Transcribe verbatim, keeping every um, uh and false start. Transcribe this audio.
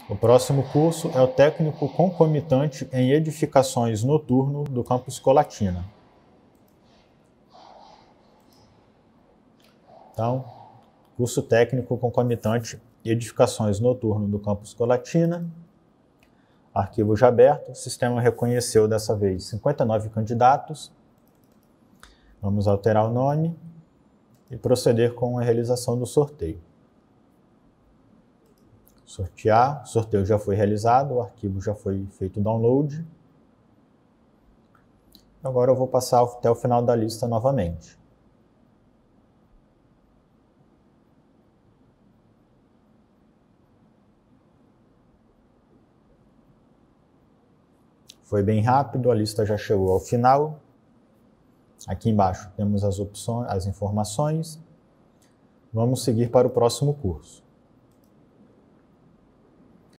O próximo curso é o técnico concomitante em edificações noturno do campus Colatina. Então, curso técnico concomitante em edificações noturno do campus Colatina. Arquivo já aberto. O sistema reconheceu dessa vez cinquenta e nove candidatos. Vamos alterar o nome e proceder com a realização do sorteio. Sortear, o sorteio já foi realizado, o arquivo já foi feito o download. Agora eu vou passar até o final da lista novamente. Foi bem rápido, a lista já chegou ao final. Aqui embaixo temos as opções, as informações. Vamos seguir para o próximo curso.